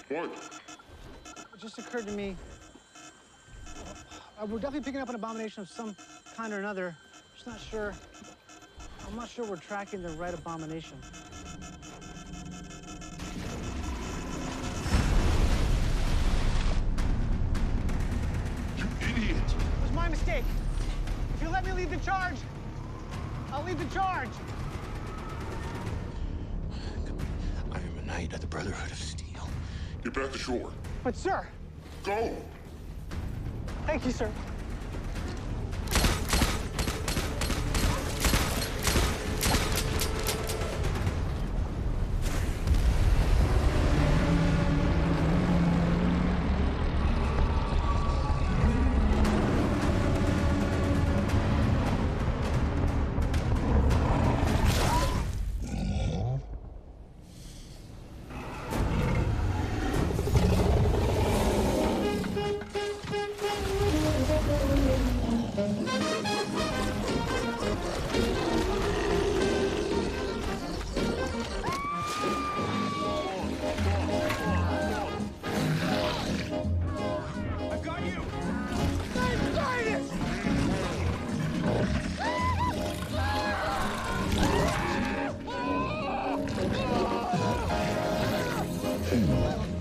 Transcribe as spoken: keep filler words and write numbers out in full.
What? It just occurred to me, uh, we're definitely picking up an abomination of some kind or another. Just not sure. I'm not sure we're tracking the right abomination. You idiot! It was my mistake. If you let me lead the charge, I'll lead the charge. I am a knight of the Brotherhood of Steel. Get back to shore. But sir. Go! Thank you, sir. Hey.